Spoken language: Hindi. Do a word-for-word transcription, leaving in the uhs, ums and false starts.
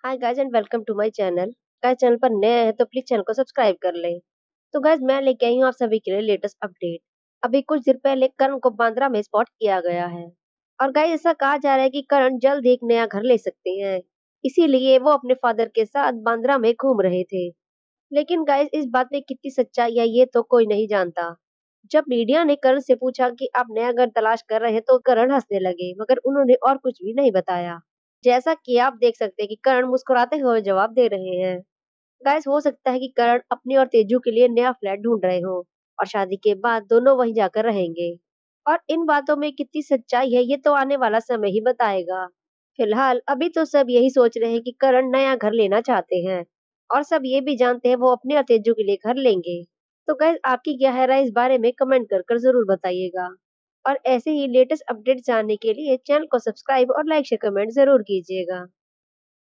Hi guys and welcome to my channel. Guys channel पर नए हैं तो प्लीज चैनल को सब्सक्राइब कर लें। तो गाइस मैं लेके आई हूँ आप सभी के लिए लेटेस्ट अपडेट। अभी कुछ देर पहले करण को बांद्रा में स्पॉट किया गया है और गाइस ऐसा कहा जा रहा है कि करण जल्द एक नया घर ले सकते हैं। इसीलिए वो अपने फादर के साथ बांद्रा में घूम रहे थे। लेकिन गाइस इस बात में कितनी सच्चाई है ये तो कोई नहीं जानता। जब मीडिया ने करण से पूछा कि आप नया घर तलाश कर रहे हैं तो करण हंसने लगे मगर उन्होंने और कुछ भी नहीं बताया। जैसा कि आप देख सकते हैं कि करण मुस्कुराते हुए जवाब दे रहे हैं। गाइस हो सकता है कि करण अपनी और तेजू के लिए नया फ्लैट ढूंढ रहे हो और शादी के बाद दोनों वहीं जाकर रहेंगे। और इन बातों में कितनी सच्चाई है ये तो आने वाला समय ही बताएगा। फिलहाल अभी तो सब यही सोच रहे हैं कि करण नया घर लेना चाहते हैं और सब ये भी जानते हैं वो अपने और तेजू के लिए घर लेंगे। तो गाइस आपकी क्या है राय इस बारे में कमेंट कर कर जरूर बताइएगा। और ऐसे ही लेटेस्ट अपडेट जानने के लिए चैनल को सब्सक्राइब और लाइक शेयर कमेंट जरूर कीजिएगा।